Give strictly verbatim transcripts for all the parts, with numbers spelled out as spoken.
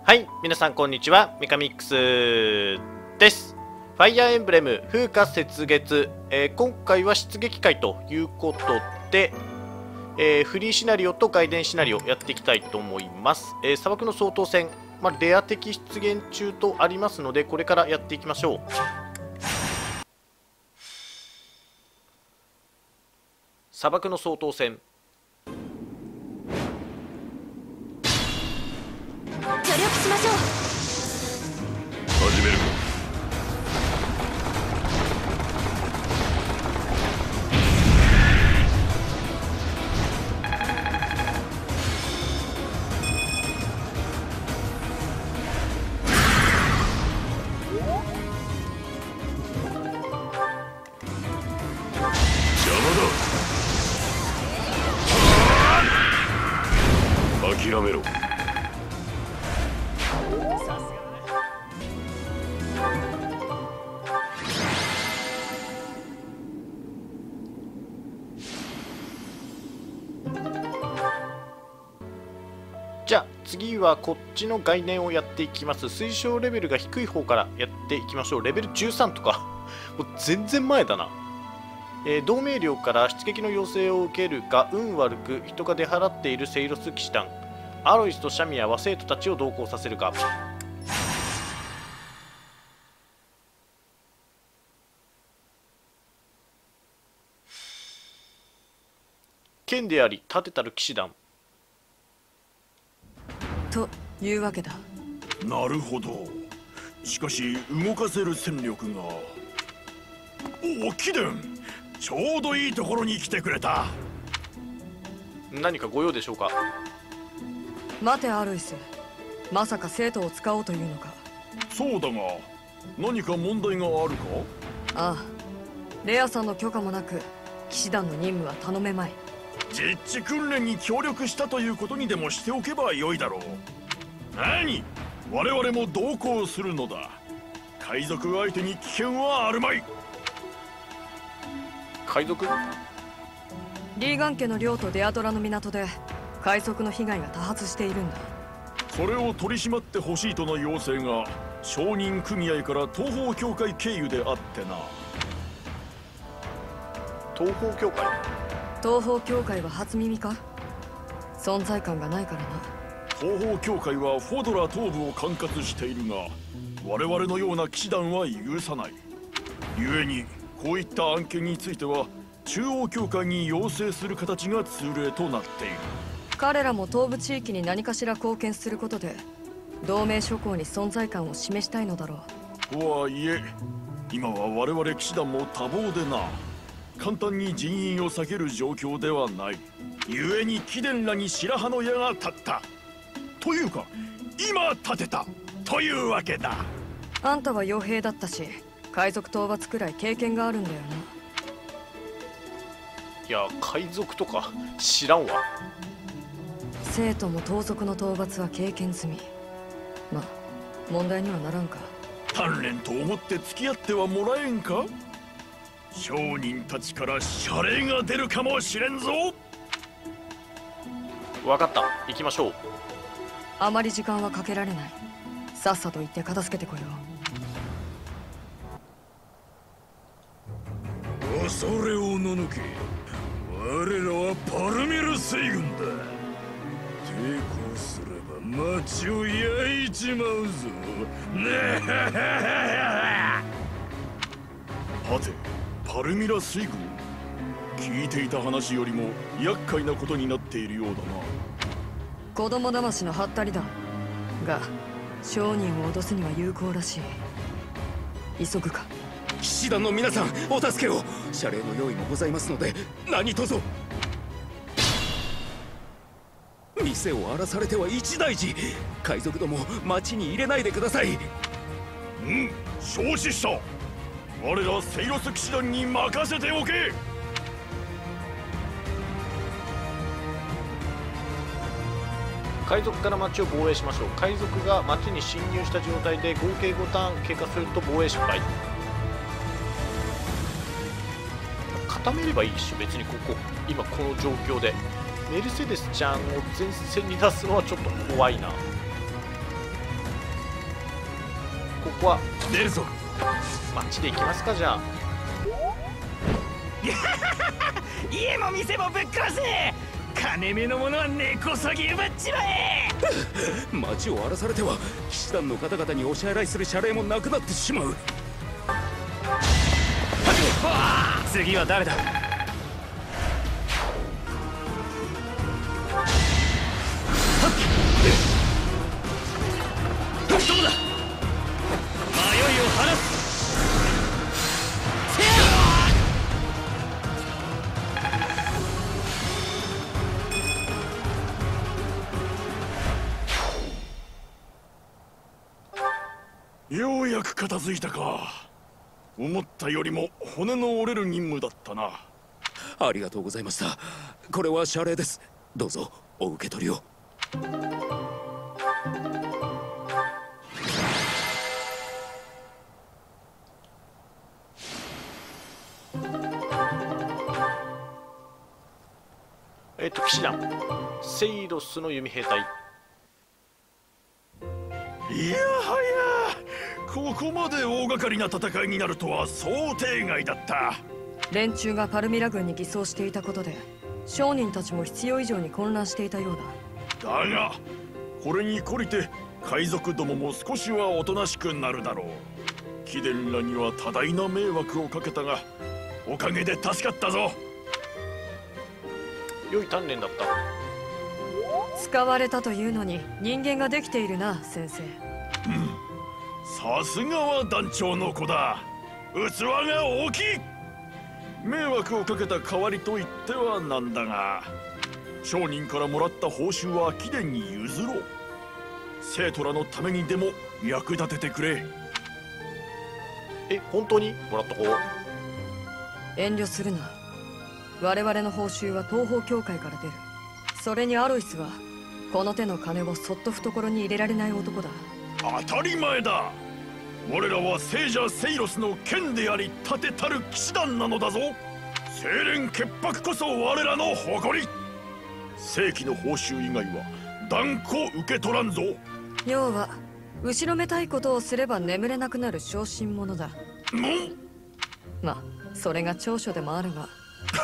はい、皆さんこんにちは、メカミックスです。ファイアーエンブレム風化雪月、えー、今回は出撃会ということで、えー、フリーシナリオと外伝シナリオやっていきたいと思います。えー、砂漠の総統戦、まあ、レア的出現中とありますので、これからやっていきましょう。砂漠の総統戦、 協力しましょう。 始めるか。邪魔だ。諦めろ。 じゃあ次はこっちの概念をやっていきます。推奨レベルが低い方からやっていきましょう。レベルじゅうさんとかもう全然前だな。えー、同盟領から出撃の要請を受けるが運悪く人が出払っているセイロス騎士団、アロイスとシャミアは生徒たちを同行させるが、剣であり立てたる騎士団というわけだ。 なるほど。しかし動かせる戦力が。おお、貴殿、ちょうどいいところに来てくれた。 何かご用でしょうか。 待てアロイス、まさか生徒を使おうというのか。 そうだが、何か問題があるか。 ああ、レアさんの許可もなく騎士団の任務は頼めまい。 実地訓練に協力したということにでもしておけばよいだろう。何、我々も同行するのだ。海賊相手に危険はあるまい。 海賊？ リーガン家の領とデアドラの港で海賊の被害が多発しているんだ。 それを取り締まってほしいとの要請が商人組合から東方協会経由であってな。 東方協会？ 東方協会は初耳か。存在感がないからな。 東方協会はフォドラ東部を管轄しているが、我々のような騎士団は許さない。故にこういった案件については中央協会に要請する形が通例となっている。 彼らも東部地域に何かしら貢献することで同盟諸侯に存在感を示したいのだろう。とはいえ今は我々騎士団も多忙でな、簡単に人員を避ける状況ではない。故に貴殿らに白羽の矢が立ったというか、今立てたというわけだ。 あんたは傭兵だったし海賊討伐くらい経験があるんだよな。 いや、海賊とか知らんわ。 生徒も盗賊の討伐は経験済み。まあ問題にはならんか。 鍛錬と思って付き合ってはもらえんか。商人たちから謝礼が出るかもしれんぞ。 分かった、行きましょう。 あまり時間はかけられない。さっさと行って片付けてこよう。恐れをののけ、我らはパルミル水軍だ。抵抗すれば町を焼いちまうぞ。ねはて、パルミラ水軍、聞いていた話よりも厄介なことになっているようだな。 子供騙しのハッタリだが商人を脅すには有効らしい。急ぐか。 騎士団の皆さん、お助けを。謝礼の用意もございますので何卒。店を荒らされては一大事。海賊ども町に入れないでください。 うん、承知した。我らセイロス騎士団に任せておけ。 海賊から町を防衛しましょう。海賊が町に侵入した状態で合計ごターン経過すると防衛失敗。固めればいいっしょ、別にここ今この状況で。メルセデスちゃんを前線に出すのはちょっと怖いな。 ここは出るぞ。 街で行きますか。じゃあ家も店もぶっ壊せ。金目のものは根こそぎ奪っちまえ。町を荒らされては騎士団の方々にお支払いする謝礼もなくなってしまう。次は誰だ。どうだ。迷いを晴らす。 ようやく片付いたか。思ったよりも骨の折れる任務だったな。 ありがとうございました。これは謝礼です。どうぞお受け取りを。 えっと騎士団セイロスの弓兵隊。 いやはや、ここまで大掛かりな戦いになるとは想定外だった。 連中がパルミラ軍に偽装していたことで商人たちも必要以上に混乱していたようだ。 だがこれに懲りて海賊どもも少しはおとなしくなるだろう。貴殿らには多大な迷惑をかけたがおかげで助かったぞ。 良い鍛錬だった。 使われたというのに人間ができているな先生。 さすがは団長の子だ。器が大きい。迷惑をかけた代わりと言ってはなんだが、商人からもらった報酬は貴殿に譲ろう。生徒らのためにでも役立ててくれ。 え、本当にもらった方？ 遠慮するな。我々の報酬は東方教会から出る。それにアロイスはこの手の金をそっと懐に入れられない男だ。 当たり前だ。我らは聖者セイロスの剣であり盾たる騎士団なのだぞ。清廉潔白こそ我らの誇り。正規の報酬以外は断固受け取らんぞ。 要は後ろめたいことをすれば眠れなくなる小心者だ。 もまあそれが長所でもあるが。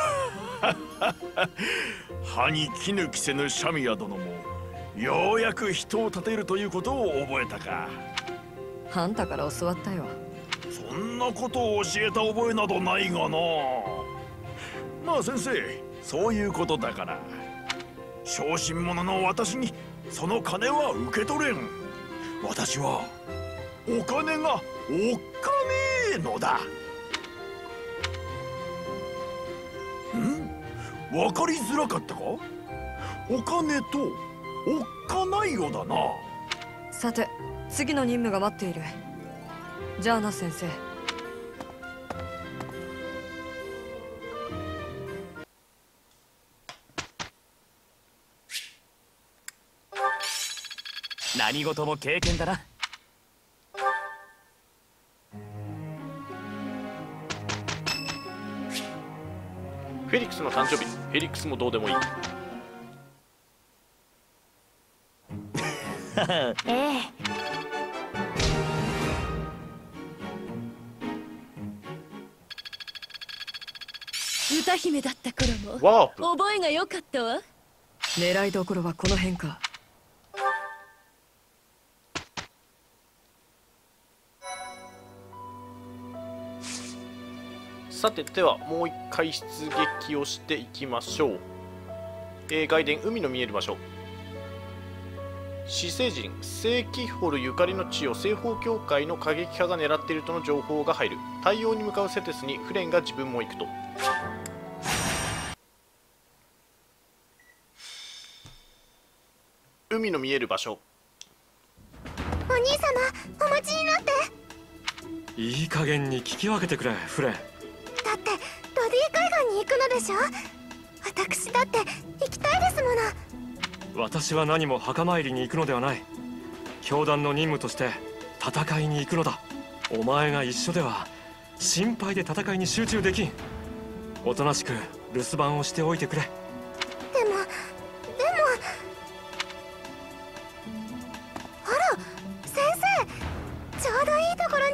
歯に衣着せぬシャミア殿もようやく人を立てるということを覚えたか。 あんたから教わったよ。 そんなことを教えた覚えなどないがな。まあ先生、そういうことだから小心者の私にその金は受け取れん。私はお金がおっかねえのだ。ん？わかりづらかったか？お金とおっかないようだな。 さて次の任務が待っている。じゃあな先生。 何事も経験だな。 フェリックスの誕生日。フェリックスもどうでもいい。 ええ。歌姫だった頃もワープ。 覚えが良かったわ。 狙いどころはこの辺か。 さてではもう一回出撃をしていきましょう。えー、外伝海の見える場所。死生人聖キホルゆかりの地を西方教会の過激派が狙っているとの情報が入る。対応に向かうセテスにフレンが自分も行くと。海の見える場所。 お兄様、お待ちになって。 いい加減に聞き分けてくれフレン。 だってロディ海岸に行くのでしょ。私だって行きたいですもの。 私は何も墓参りに行くのではない。教団の任務として戦いに行くのだ。お前が一緒では心配で戦いに集中できん。おとなしく留守番をしておいてくれ。 でもでもあら先生、 ちょうどいいところ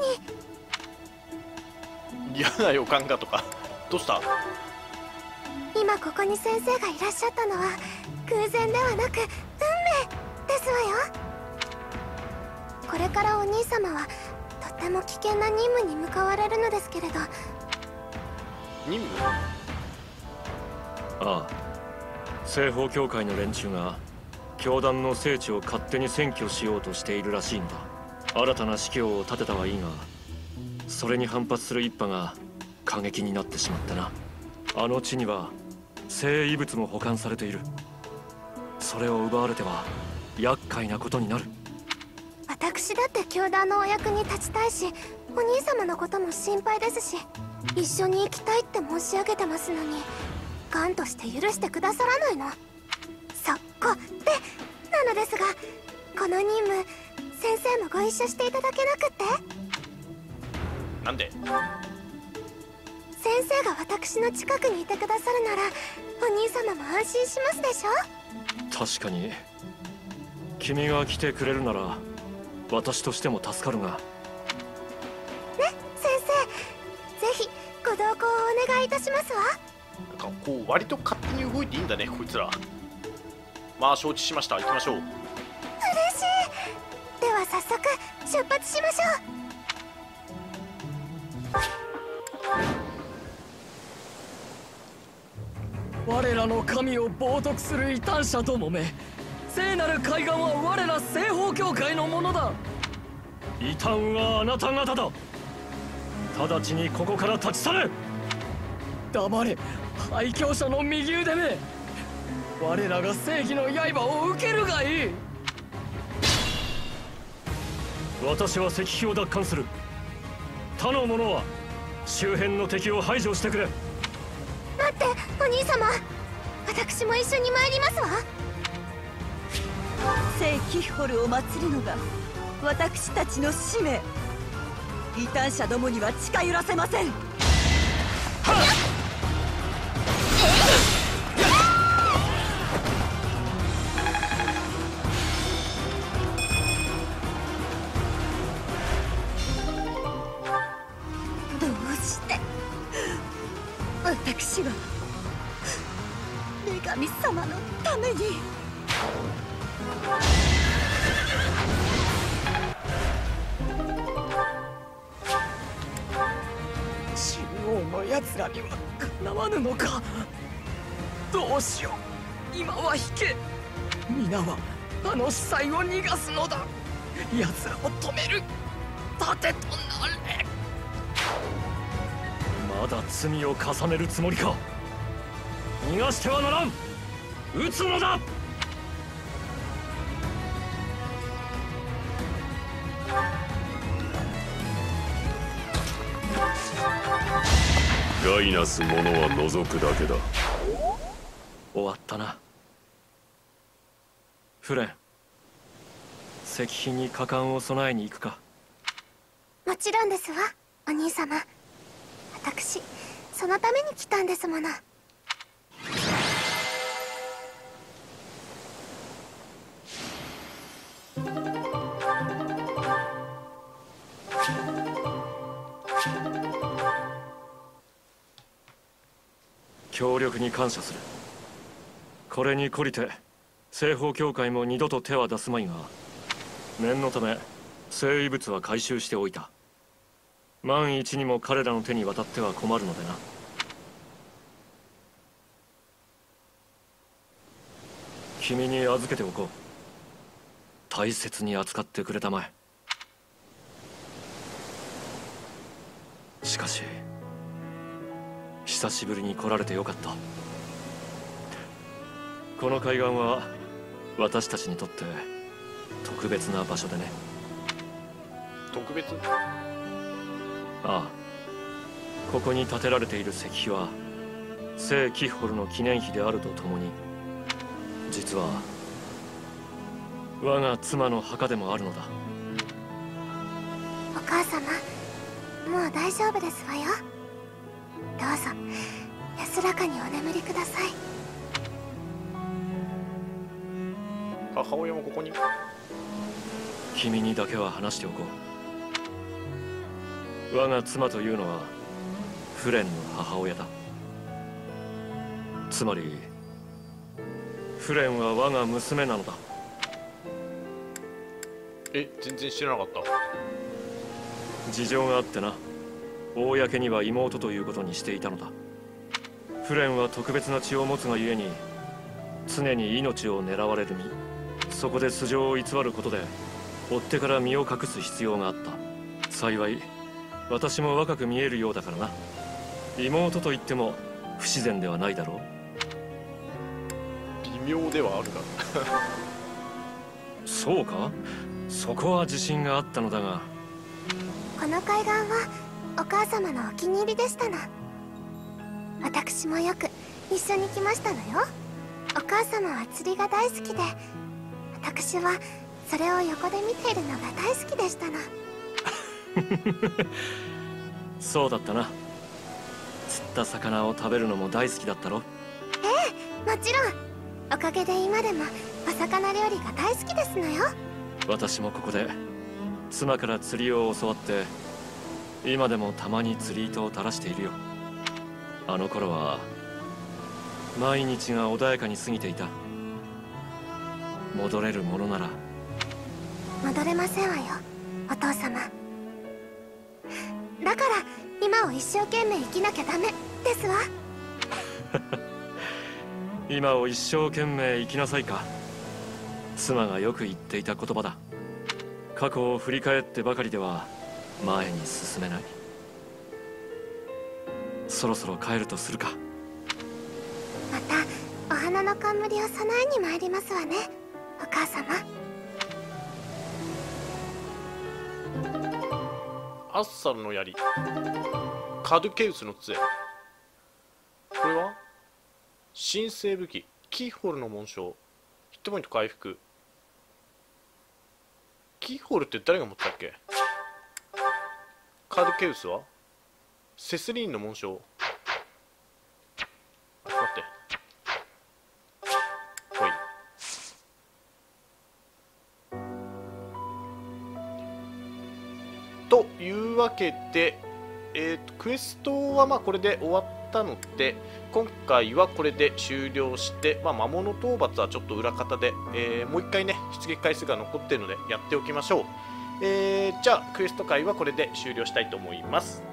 に。 嫌な予感がとか。どうした？ 今ここに先生がいらっしゃったのは偶然ではなく運命ですわよ。これからお兄様はとっても危険な任務に向かわれるのですけれど。 任務？ ああ、西方教会の連中が教団の聖地を勝手に占拠しようとしているらしいんだ。新たな司教を立てたはいいが、それに反発する一派が過激になってしまってな。あの地には聖遺物も保管されている。それを奪われては厄介なことになる。 私だって教団のお役に立ちたいし、お兄様のことも心配ですし、一緒に行きたいって申し上げてますのに、頑として許してくださらないの。そこでなのですが、この任務先生もご一緒していただけなくって？ なんで？ 先生が私の近くにいてくださるならお兄様も安心しますでしょ。 確かに君が来てくれるなら私としても助かるが。 ね、先生、ぜひご同行をお願いいたしますわ。 なんかこう割と勝手に動いていいんだね、こいつら。まあ承知しました。行きましょう。 嬉しい。では早速出発しましょう。我らの神を冒涜する異端者どもめ、聖なる海岸は我ら西方教会のものだ。 異端はあなた方だ。直ちにここから立ち去れ。 黙れ、廃教者の右腕め。我らが正義の刃を受けるがいい。 私は石碑を奪還する。他の者は周辺の敵を排除してくれ。 待って、お兄様、私も一緒に参りますわ。 聖キヒホルを祀るのが私たちの使命。異端者どもには近寄らせません。どうして私が女神様のために。 中央の奴らにはかなわぬのか。どうしよう、今は引け。皆はあの司祭を逃がすのだ。奴らを止める盾となれ。 まだ罪を重ねるつもりか。逃がしてはならん。撃つのだ。 ガイナス者は除くだけだ。 終わったな。フレン、石碑に果敢を備えに行くか。 もちろんですわ、お兄様。私そのために来たんですもの。 協力に感謝する。これに懲りて西方教会も二度と手は出すまいが、念のため聖遺物は回収しておいた。万一にも彼らの手に渡っては困るのでな。君に預けておこう。大切に扱ってくれたまえ。しかし久しぶりに来られてよかった。この海岸は私たちにとって特別な場所でね。 特別？ ああ、ここに建てられている石碑は聖キッホルの記念碑であるとともに、実は我が妻の墓でもあるのだ。 お母様、もう大丈夫ですわよ。どうぞ安らかにお眠りください。 母親もここに。 君にだけは話しておこう。 我が妻というのはフレンの母親だ。つまりフレンは我が娘なのだ。 え、全然知らなかった。 事情があってな、公には妹ということにしていたのだ。フレンは特別な血を持つがゆえに常に命を狙われる身。そこで素性を偽ることで追っ手から身を隠す必要があった。幸い私も若く見えるようだからな。妹と言っても不自然ではないだろ微妙ではあるがそうか、そこは自信があったのだが。 この海岸はお母様のお気に入りでしたな。私もよく一緒に来ましたのよ。お母様は釣りが大好きで、私はそれを横で見ているのが大好きでしたな。 そうだったな。釣った魚を食べるのも大好きだったろ。 ええ、もちろん。おかげで今でもお魚料理が大好きですのよ。 私もここで妻から釣りを教わって、今でもたまに釣り糸を垂らしているよ。あの頃は毎日が穏やかに過ぎていた。戻れるものなら。 戻れませんわよ、お父様。だから今を一生懸命生きなきゃダメですわ。 今を一生懸命生きなさいか。妻がよく言っていた言葉だ。過去を振り返ってばかりでは前に進めない。そろそろ帰るとするか。 またお花の冠を備えに参りますわね、お母様。 アッサルの槍、カドゥケウスの杖。これは新生武器、キーホルの紋章、ヒットポイント回復。キーホルって誰が持ってたっけ。カードケウスはセスリーンの紋章。あ、待って、ほい。というわけで、えーと、クエストはまあこれで終わったので、今回はこれで終了して、まあ、魔物討伐はちょっと裏方で、えー、もう一回ね、出撃回数が残っているのでやっておきましょう。えー、じゃあクエスト回はこれで終了したいと思います。